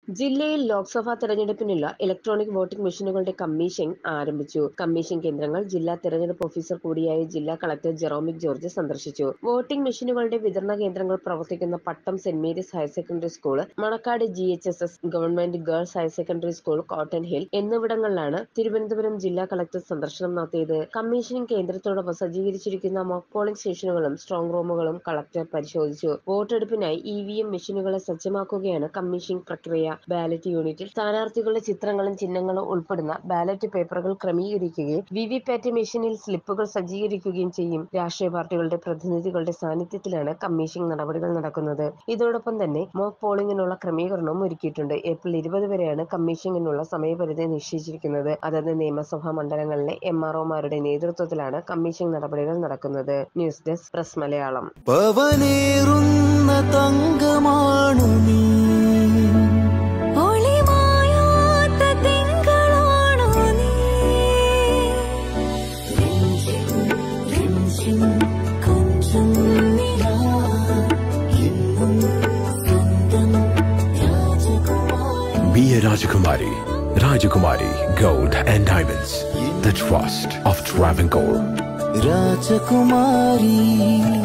ജില്ലയിൽ ലോക്സഭാ തെരഞ്ഞെടുപ്പിനുള്ള electronic voting മെഷീനുകളുടെ കമ്മീഷനിംഗ് ആരംഭിച്ചു. കമ്മീഷൻ കേന്ദ്രങ്ങൾ ജില്ലാ തെരഞ്ഞെടുപ്പ് ഓഫീസർ കൂടിയായ ജില്ലാ കളക്ടർ ജെറോമിക് ജോർജ് സന്ദർശിച്ചു. വോട്ടിംഗ് മെഷീനുകളുടെ വിതരണ കേന്ദ്രങ്ങൾ പ്രവർത്തിക്കുന്ന പട്ടം സെന്റ് Mary's higher secondary school, Manacaud GHSS government girls higher secondary school, Cotton Hill എന്നിവിടങ്ങളിലാണ് തിരുവനന്തപുരം ജില്ലാ കളക്ടർ സന്ദർശനം നടത്തിയത്. കമ്മീഷനിംഗ് കേന്ദ്രത്തോടൊപ്പം സജ്ജീകരിച്ചിരിക്കുന്ന മോക്ക് പോളിംഗ് സ്റ്റേഷനുകളും സ്ട്രോങ് റൂമുകളും കളക്ടർ പരിശോധിച്ചു. വോട്ടെടുപ്പിനായി EVM മെഷീനുകളെ സജ്ജമാക്കുകയാണ് കമ്മീഷനിംഗ് പ്രക്രിയ. ബാലറ്റ് യൂണിറ്റിൽ സ്ഥാനാർത്ഥികളുടെ ചിത്രങ്ങളും ചിഹ്നങ്ങളും ഉൾപ്പെടുന്ന ബാലറ്റ് പേപ്പറുകൾ ക്രമീകരിക്കുകയും VVPAT മെഷീനിൽ സ്ലിപ്പുകൾ സജ്ജീകരിക്കുകയും ചെയ്യും. രാഷ്ട്രീയ പാർട്ടികളുടെ പ്രതിനിധികളുടെ സാന്നിധ്യത്തിലാണ് കമ്മീഷനിംഗ് നടപടികൾ നടക്കുന്നത്. ഇതോടൊപ്പം തന്നെ മോക്ക് പോളിംഗിനുള്ള ക്രമീകരണവും ഒരുക്കിയിട്ടുണ്ട്. ഏപ്രിൽ 20 വരെയാണ് കമ്മീഷനിംഗിനുള്ള സമയപരിധി നിശ്ചയിച്ചിരിക്കുന്നത്. അതത് നിയമസഭാ മണ്ഡലങ്ങളിലെ MROമാരുടെ നേതൃത്വത്തിലാണ് കമ്മീഷനിംഗ് നടപടികൾ നടക്കുന്നത്. News desk press Malayalam. Be a Rajakumari. Rajakumari Gold and Diamonds. The trust of Travancore. Rajakumari.